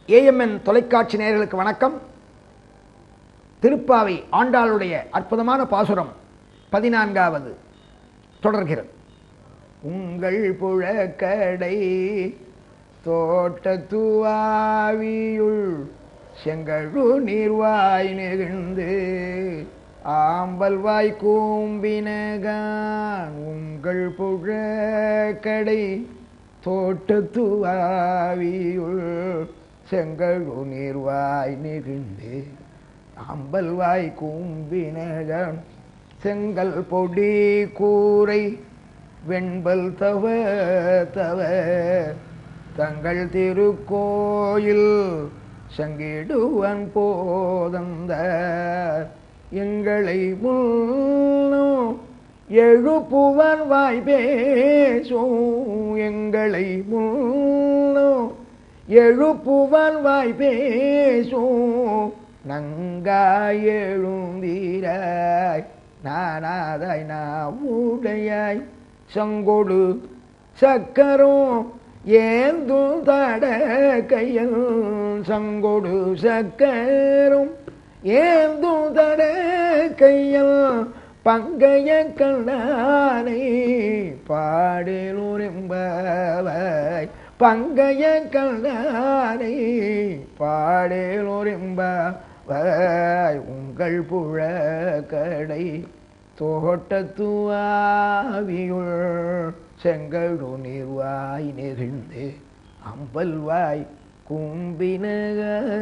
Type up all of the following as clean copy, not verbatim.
AMN தொலைக்காட்சி நேயர்களுக்கு வணக்கம். திருப்பாவை ஆண்டாளுடைய அற்புதமான பாசுரம் 14வது தொடர்கிறது. உங்கள் புழக்கடை தோட்டத்துவாவியுள் செங்கழு நீர்வாய் நெகிழ்ந்து ஆம்பல்வாய் கூம்பினகான் உங்கள் புழக்கடை தோட்டத்துவாவியுள் செங்கழு நீர்வாய் நெகிழ்ந்து ஆம்பல்வாய் கூம்பினகான் செங்கல் பொடி கூரை வெண்பல் தவ தவ தங்கள் திருக்கோயில் சங்கிடுவன் போதந்த எங்களை முன்னும் எழுப்புவன் வாய் பேசும் எங்களை முன்னும் எழுப்புவன் வாய் பேசும் நங்காய் எழுந்தீராய் நானாதாய் நாவுடையாய் சங்கொடு சக்கரும் ஏந்தும் தட கையல் சங்கொடு சக்கரும் ஏந்தும் தட கையல் பங்கைய கண்ணானை பாடேலோரெம்பவாய் பங்கைய கண்ணானை பாடேலோரெம்பவாய் உங்கள் புழக்கடை தோட்டத்துவாவியுள் செங்கழு நீர்வாய் நெகிழ்ந்து அம்பல்வாய் கும்பினக.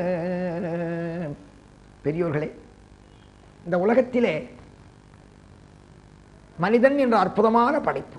பெரியோர்களே, இந்த உலகத்திலே மனிதன் என்ற அற்புதமான படைப்பு.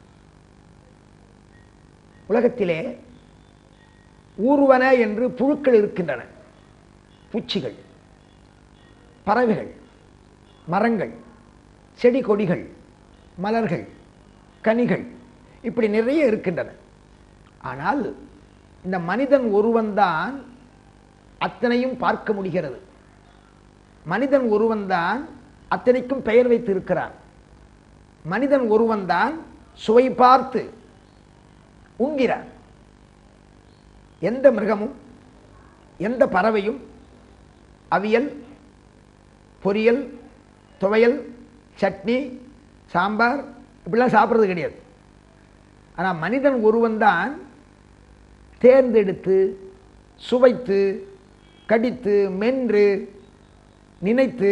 உலகத்திலே ஊர்வன என்று புழுக்கள் இருக்கின்றன, பூச்சிகள், பறவைகள், மரங்கள், செடி கொடிகள், மலர்கள், கனிகள், இப்படி நிறைய இருக்கின்றன. ஆனால் இந்த மனிதன் ஒருவன்தான் அத்தனையும் பார்க்க முடிகிறது. மனிதன் ஒருவன்தான் அத்தனைக்கும் பெயர் வைத்து இருக்கிறான். மனிதன் ஒருவன்தான் சுவை பார்த்து உண்கிறான். எந்த மிருகமும் எந்த பறவையும் அவியல், பொரியல், துவையல், சட்னி, சாம்பார் இப்படிலாம் சாப்பிட்றது கிடையாது. ஆனால் மனிதன் ஒருவன்தான் தேர்ந்தெடுத்து சுவைத்து கடித்து மென்று நினைத்து.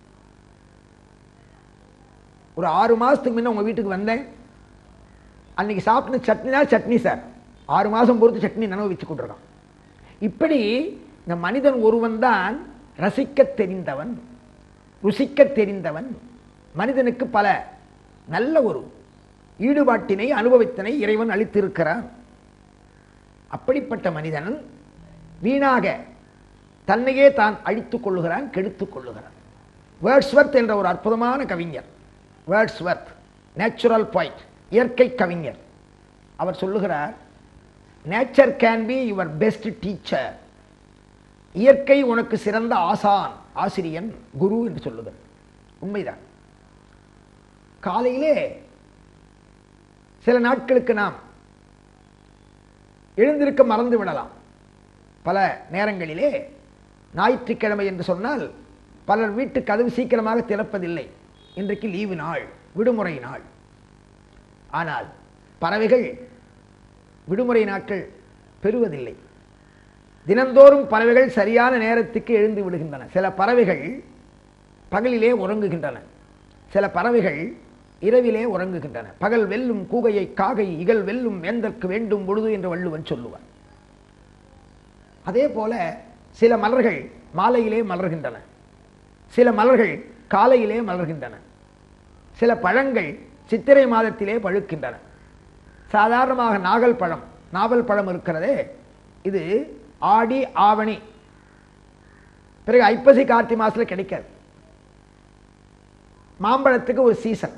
ஒரு 6 மாதத்துக்கு முன்ன உங்கள் வீட்டுக்கு வந்தேன். அன்னைக்கு சாப்பிட்டு சட்னினா சட்னி சார், 6 மாதம் பொறுத்து சட்னி நினைவு வச்சு கொண்டிருக்கான். இப்படி இந்த மனிதன் ஒருவன் தான் ரசிக்க தெரிந்தவன், ருசிக்க தெரிந்தவன். மனிதனுக்கு பல நல்ல ஒரு ஈடுபாட்டினை அனுபவத்தினை இறைவன் அளித்திருக்கிறான். அப்படிப்பட்ட மனிதன் வீணாக தன்னையே தான் அழித்துக் கொள்ளுகிறான், கெடுத்துக் கொள்ளுகிறான். வேர்ட்ஸ்வர்த் என்ற ஒரு அற்புதமான கவிஞர், வேர்ட்ஸ்வர்த் நேச்சுரல் பாயிண்ட், இயற்கை கவிஞர், அவர் சொல்லுகிறார், nature can be your best teacher. இயற்கை உனக்கு சிறந்த ஆசான், ஆசிரியன், குரு என்று சொல்லுகிறார். உண்மைதான். காலையிலே சில நாட்களுக்கு நாம் எழுந்திருக்க மறந்து விடலாம். பல நேரங்களிலே ஞாயிற்றுக்கிழமை என்று சொன்னால் பலர் வீட்டு கதவு சீக்கிரமாக திறப்பதில்லை. இன்றைக்கு லீவு நாள், விடுமுறை நாள். ஆனால் பறவைகள் விடுமுறை நாட்கள் பெறுவதில்லை. தினந்தோறும் பறவைகள் சரியான நேரத்துக்கு எழுந்து விடுகின்றன. சில பறவைகள் பகலிலே உறங்குகின்றன, சில பறவைகள் இரவிலே உறங்குகின்றன. பகல் வெல்லும் கூகையை காகை, இகல் வெல்லும் வேந்தற்கு வேண்டும் பொழுது என்று வள்ளுவன் சொல்லுவார். அதே போல சில மலர்கள் மாலையிலே மலர்கின்றன, சில மலர்கள் காலையிலே மலர்கின்றன, சில பழங்கள் சித்திரை மாதத்திலே பழுக்கின்றன. சாதாரணமாக நாவல் பழம் இருக்கிறதே, இது ஆடி ஆவணி, பிறகு ஐப்பசி கார்த்தி மாசத்துல கிடைக்காது. மாம்பழத்துக்கு ஒரு சீசன்,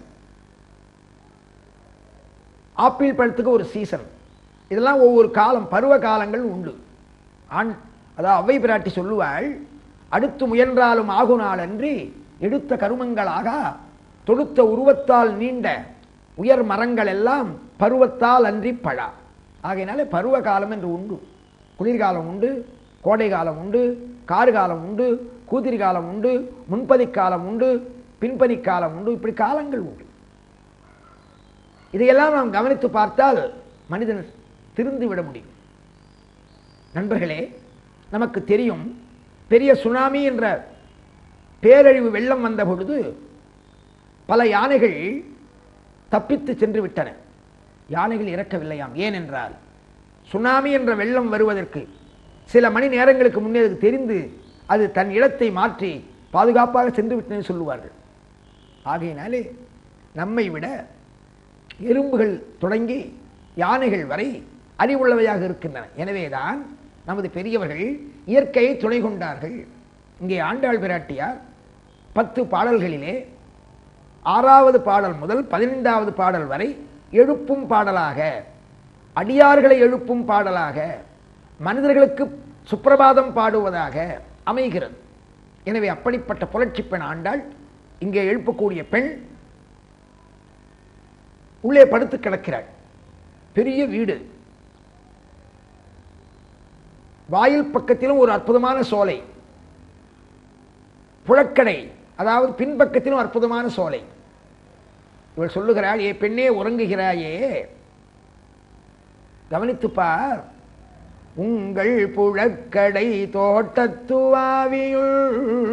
ஆப்பிள் பழத்துக்கு ஒரு சீசன். இதெல்லாம் ஒவ்வொரு காலம், பருவ காலங்கள் உண்டு. அதாவது அவ்வை பிராட்டி சொல்லுவாள், அடுத்து முயன்றாலும் ஆகுநாள் அன்றி எடுத்த கருமங்களாக தொடுத்த உருவத்தால் நீண்ட உயர் மரங்கள் எல்லாம் பருவத்தால் அன்றி பழா. ஆகையினாலே பருவ காலம் என்று உண்டு, குளிர்காலம் உண்டு, கோடை காலம் உண்டு, காறு காலம் உண்டு, கூதிரி காலம் உண்டு, முன்பதி காலம் உண்டு, பின்பதி காலம் உண்டு. இப்படி காலங்கள் உண்டு. இதையெல்லாம் நாம் கவனித்து பார்த்தால் மனிதன் திருந்து விட முடியும். நண்பர்களே, நமக்கு தெரியும், பெரிய சுனாமி என்ற பேரழிவு வெள்ளம் வந்த பொழுது பல யானைகள் தப்பித்து சென்று விட்டன. யானைகள் இறக்கவில்லையாம். ஏனென்றால் சுனாமி என்ற வெள்ளம் வருவதற்கு சில மணி நேரங்களுக்கு முன்னே தெரிந்து அது தன் இடத்தை மாற்றி பாதுகாப்பாக சென்று விட்டன சொல்லுவார்கள். ஆகையினாலே நம்மை விட எறும்புகள் தொடங்கி யானைகள் வரை அறிவுள்ளவையாக இருக்கின்றன. எனவேதான் நமது பெரியவர்கள் இயற்கையை துணை கொண்டார்கள். இங்கே ஆண்டாள் பிராட்டியார் 10 பாடல்களிலே 6வது பாடல் முதல் 15வது பாடல் வரை எழுப்பும் பாடலாக, அடியார்களை எழுப்பும் பாடலாக, மனிதர்களுக்கு சுப்பிரபாதம் பாடுவதாக அமைகிறது. எனவே அப்படிப்பட்ட புரட்சி பெண் ஆண்டாள். இங்கே எழுப்பக்கூடிய பெண் உள்ளே படுத்து கிடக்கிறாள். பெரிய வீடு, வாயில் பக்கத்திலும் ஒரு அற்புதமான சோலை, புழக்கடை அதாவது பின்பக்கத்திலும் அற்புதமான சோலை. இவள் சொல்லுகிறாள், ஏ பெண்ணே உறங்குகிறாயே, கவனித்துப்பார். உங்கள் புழக்கடை தோட்டத்துவாவியுள்,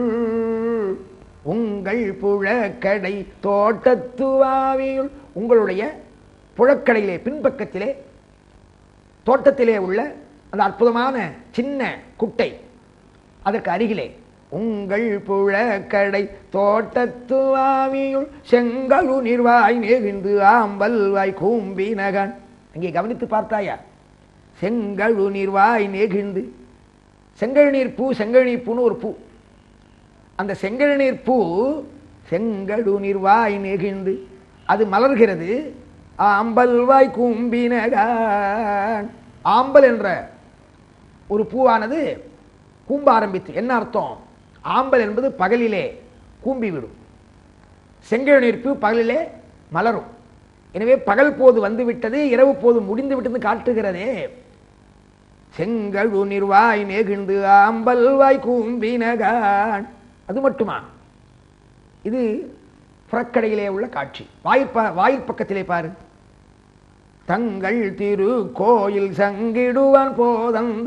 உங்கள் புழக்கடை தோட்டத்துவாவியுள், உங்களுடைய புழக்கடையிலே பின்பக்கத்திலே தோட்டத்திலே உள்ள அந்த அற்புதமான சின்ன குட்டை, அதற்கு அருகிலே உங்கள் புழக்கடை தோட்டத்துவாவியுள் செங்கழு நிர்வாய் நெகிழ்ந்து ஆம்பல்வாய் கூம்பினகன். அங்கே கவனித்து பார்த்தாயா? செங்கழு நீர்வாய் நெகிழ்ந்து, செங்கழுநீர் பூ, செங்கழுநீர் பூன்னு ஒரு பூ. அந்த செங்கழுநீர் பூ செங்கழு நீர்வாய் நெகிழ்ந்து அது மலர்கிறது. ஆம்பல்வாய் கூம்பினகன். ஆம்பல் என்ற ஒரு பூவானது கூம்ப ஆரம்பித்து, என்ன அர்த்தம்? ஆம்பல் என்பது பகலிலே கூம்பி விடும், செங்கழுநீர் பூ பகலிலே மலரும். எனவே பகல் போது வந்துவிட்டது, இரவு போது முடிந்து விட்டது காட்டுகிறதே. செங்கழு நிர்வாய் நெகிழ்ந்து ஆம்பல்வாய் கூம்பினகான். அது மட்டுமா? இது புறக்கடையிலே உள்ள காட்சி. வாயில் பக்கத்திலே பாரு. தங்கள் திரு கோயில் சங்கிடுவான் போதந்த.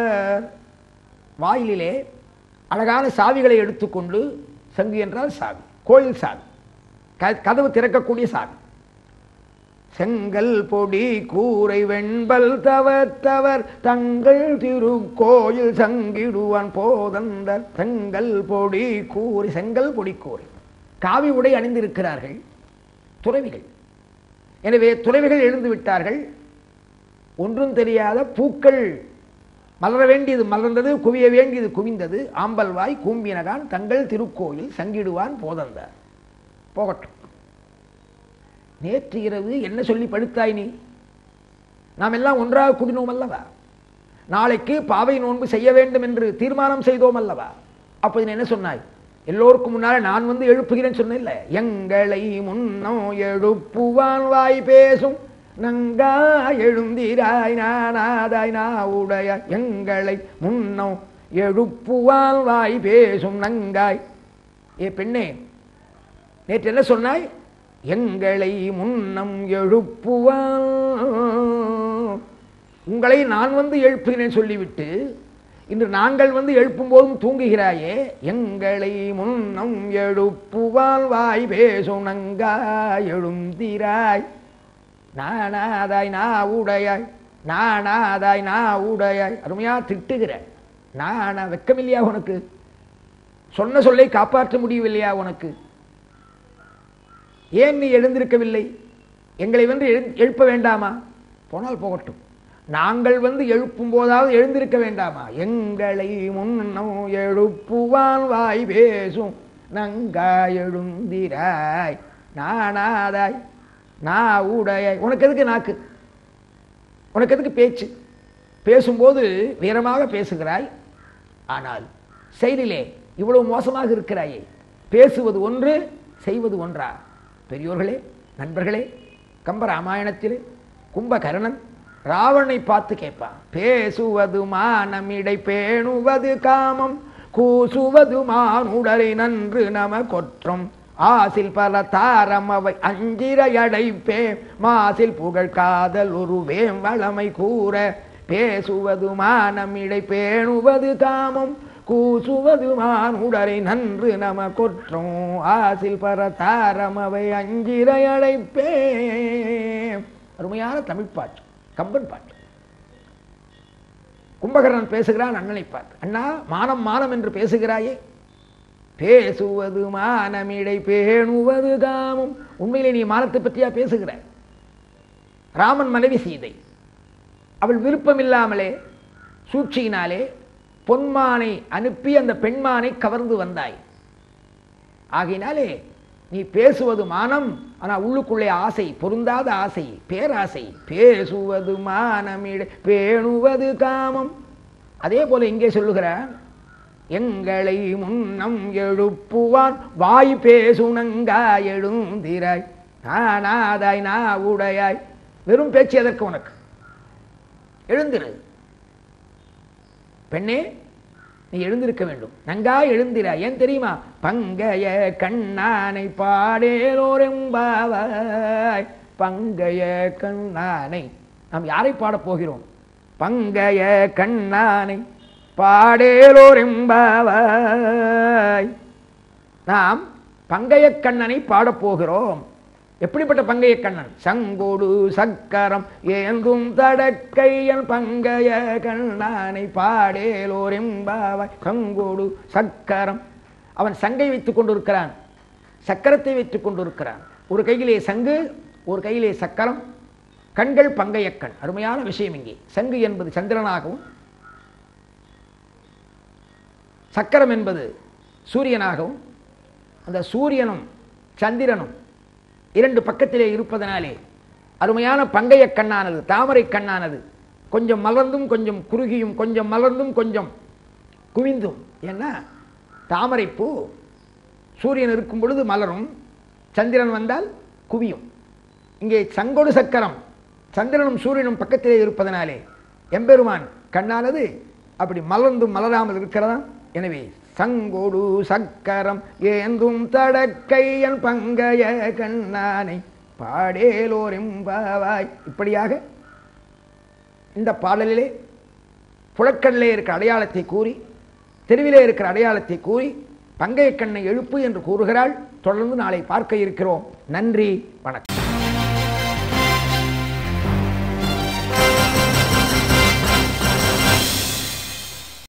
வாயிலே அழகான சாவிகளை எடுத்துக்கொண்டு, சங்கு என்றால் சாவி, கோயில் சாவி, கதவு திறக்கக்கூடிய சாவி. செங்கல் பொடி கூரை வெண்பல் தவர் தங்கள் திருக்கோயில் சங்கிடுவான் போதந்தர். செங்கல் பொடி கூரை, செங்கல் பொடி கூரை, காவி உடை அணிந்திருக்கிறார்கள் துறவிகள். எனவே துறவிகள் எழுந்து விட்டார்கள். ஒன்றும் தெரியாத பூக்கள் மலர வேண்டியது மலர்ந்தது, குவிய வேண்டியது குவிந்தது. ஆம்பல்வாய் கூம்பினகான் தங்கள் திருக்கோயில் சங்கிடுவான் போதந்தார். போகட்டும். நேற்று இரவு என்ன சொல்லி படுத்தாய் நீ? நாம் எல்லாம் ஒன்றாக கூடினோம் அல்லவா? நாளைக்கு பாவை நோன்பு செய்ய வேண்டும் என்று தீர்மானம் செய்தோம் அல்லவா? அப்போது என்ன சொன்னாய்? எல்லோருக்கும் முன்னால நான் வந்து எழுப்புகிறேன் சொன்ன. எங்களை முன்னோ எழுப்புவான் வாய் பேசும் நங்கா எழுந்திராய் நானாதாய் நாவுடையாய். எங்களை முன்னோ எழுப்புவான் வாய் பேசும் நங்காய். ஏ பெண்ணே, நேற்று என்ன சொன்னாய்? எங்களை முன்னம் எழுப்புவான், உங்களை நான் வந்து எழுப்புகிறேன் சொல்லிவிட்டு இன்று நாங்கள் வந்து எழுப்பும் போதும் தூங்குகிறாயே. எங்களை முன்னம் எழுப்புவான் வாய் பேசும் நங்கா எழுந்திராய் நானாதாய் நா உடையாய், நானாதாய் நா உடையாய். அருமையா திட்டுகிற. நானா வெக்கமில்லையா உனக்கு? சொன்ன சொல்லை காப்பாற்ற முடியவில்லையா உனக்கு? ஏன் நீ எழுந்திருக்கவில்லை? எங்களை வந்து எழுப்ப வேண்டாமா? போனால் போகட்டும், நாங்கள் வந்து எழுப்பும் போதாவது எழுந்திருக்க வேண்டாமா? எங்களை முன்னம் எழுப்புவான் வாய் பேசும் நங்கா எழுந்திராய் நானாதாய் நா உடையாய். உனக்கு எதுக்கு நாக்கு? உனக்கு எதுக்கு பேச்சு? பேசும்போது வீரமாக பேசுகிறாய், ஆனால் செயலிலே இவ்வளவு மோசமாக இருக்கிறாயே. பேசுவது ஒன்று, செய்வது ஒன்றா? பெரியோர்களே, நண்பர்களே, கம்பராமாயணத்திலே கும்பகர்ணன் ராவணனை பார்த்து கேட்பான், பேசுவது மானமிடை பேணுவது காமம், கூசுவது மானுடலை நன்று நம கொற்றம், ஆசில் பல தாரம் அவை அஞ்சிரை அடைப்பே, மாசில் புகழ் காதல் உருவேம் வளமை கூற, பேசுவது மானமிடை பேணுவது காமம், கூசுவது மானுடலை நன்று நம கொற்றம், ஆசில் பல தாரம் அவை அஞ்சிரை அடைப்பே. அருமையான தமிழ் பாட்டு, கம்பன் பாட்டு. கும்பகர்ணன் பேசுகிறான் அண்ணனை பார்த்து, அண்ணா மானம் மானம் என்று பேசுகிறாயே, பேசுவது மானமிடை பேணுவது காமம். உண்மையிலே நீ மானத்தை பற்றியா பேசுகிறாய்? ராமன் மனைவி சீதை, அவள் விருப்பமில்லாமலே சூழ்ச்சியினாலே பொன்மானை அனுப்பி அந்த பெண்மானை கவர்ந்து வந்தாய். ஆகையினாலே நீ பேசுவது மானம், ஆனால் உள்ளுக்குள்ளே ஆசை, பொருந்தாத ஆசை, பேராசை. பேசுவது மானமிடை பேணுவது காமம். அதே போல இங்கே சொல்லுகிறார், எங்களை முன்னம் எழுப்புவான் வாய் பேசுனங்காய் எழுந்திராய், நானாதாய் நா உடையாய். வெறும் பேச்சு எதற்கு உனக்கு? எழுந்திரு பெண்ணே, நீ எழுந்திருக்க வேண்டும். நங்காய் எழுந்திராய். ஏன் தெரியுமா? பங்கைய கண்ணானை பாடேலோரெம்பாவாய். பங்கைய கண்ணானை, நாம் யாரை பாடப் போகிறோம்? பங்கைய கண்ணானை பாடேலோரெம்பாவாய். நாம் பங்கைய கண்ணனை பாடப்போகிறோம். எப்படிப்பட்ட பங்கைய கண்ணன்? சங்கோடு சக்கரம் ஏந்தும் தடக்கையன் பங்கைய கண்ணானை பாடேலோரெம்பாவாய். சங்கோடு சக்கரம், அவன் சங்கை வைத்துக் கொண்டிருக்கிறான், சக்கரத்தை வைத்துக் கொண்டிருக்கிறான். ஒரு கையிலே சங்கு, ஒரு கையிலே சக்கரம், கண்கள் பங்கைய கண். அருமையான விஷயம் இங்கே. சங்கு என்பது சந்திரனாகவும், சக்கரம் என்பது சூரியனாகவும், அந்த சூரியனும் சந்திரனும் இரண்டு பக்கத்திலே இருப்பதனாலே அருமையான பங்கைய கண்ணானது, தாமரை கண்ணானது கொஞ்சம் மலர்ந்தும் கொஞ்சம் குறுகியும், கொஞ்சம் மலர்ந்தும் கொஞ்சம் குவிந்தும். ஏன்னா தாமரை பூ சூரியன் இருக்கும் பொழுது மலரும், சந்திரன் வந்தால் குவியும். இங்கே சங்கோடு சக்கரம் சந்திரனும் சூரியனும் பக்கத்திலே இருப்பதனாலே எம்பெருமான் கண்ணானது அப்படி மலர்ந்தும் மலராமல் இருக்கிறதா. எனவே சங்கோடு சக்கரம் ஏந்தும் தடக்கையன் பங்கைய கண்ணானை பாடேலோரெம்பாவாய். இப்படியாக இந்த பாடலிலே புழக்கல்லே இருக்கிற அடையாளத்தை கூறி, தெருவிலே இருக்கிற அடையாளத்தை கூறி, பங்கைய கண்ணை எழுப்பு என்று கூறுகிறாள். தொடர்ந்து நாளை பார்க்க இருக்கிறோம். நன்றி, வணக்கம்.